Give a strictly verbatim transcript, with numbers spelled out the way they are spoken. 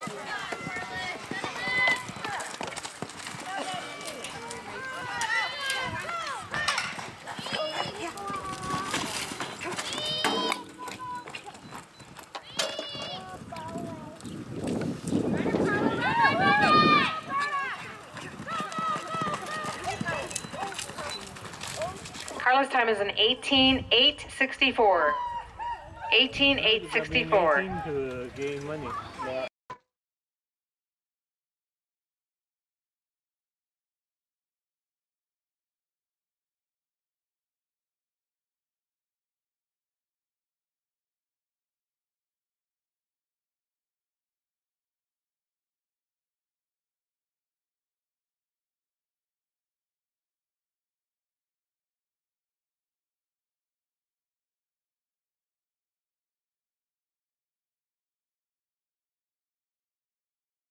Karla's time is an eighteen eight sixty-four. eighteen eight sixty-four. To gain money.